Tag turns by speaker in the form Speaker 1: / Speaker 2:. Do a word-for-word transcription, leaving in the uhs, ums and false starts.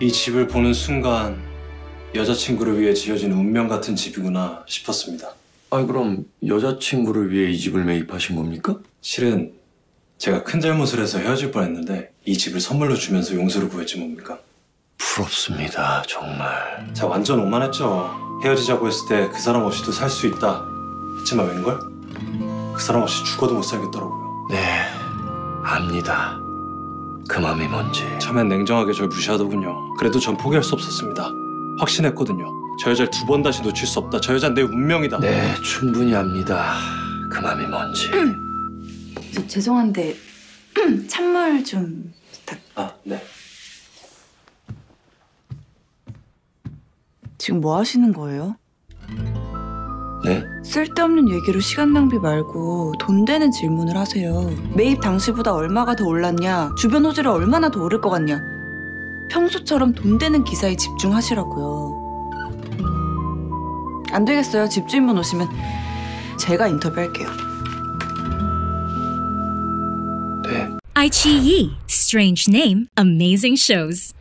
Speaker 1: 이 집을 보는 순간 여자친구를 위해 지어진 운명 같은 집이구나 싶었습니다.
Speaker 2: 아니 그럼 여자친구를 위해 이 집을 매입하신 겁니까?
Speaker 1: 실은 제가 큰 잘못을 해서 헤어질 뻔했는데 이 집을 선물로 주면서 용서를 구했지 뭡니까?
Speaker 2: 부럽습니다, 정말.
Speaker 1: 제가 완전 오만했죠. 헤어지자고 했을 때 그 사람 없이도 살 수 있다 했지만 웬걸? 그 사람 없이 죽어도 못 살겠더라고요.
Speaker 2: 네, 압니다. 그 맘이 뭔지.
Speaker 1: 처음엔 냉정하게 절 무시하더군요. 그래도 전 포기할 수 없었습니다. 확신했거든요. 저 여자를 두 번 다시 놓칠 수 없다. 저 여자는 내 운명이다.
Speaker 2: 네, 충분히 압니다. 그 맘이 뭔지.
Speaker 3: 저 죄송한데 찬물 좀 부탁.
Speaker 1: 아, 네.
Speaker 3: 지금 뭐 하시는 거예요?
Speaker 2: 네?
Speaker 3: 쓸데없는 얘기로 시간 낭비 말고 돈 되는 질문을 하세요. 매입 당시보다 얼마가 더 올랐냐? 주변 호재를 얼마나 더 오를 것 같냐? 평소처럼 돈 되는 기사에 집중하시라고요. 안 되겠어요. 집주인분 오시면 제가 인터뷰할게요.
Speaker 2: 네.
Speaker 4: iQIYI. Strange name, amazing shows.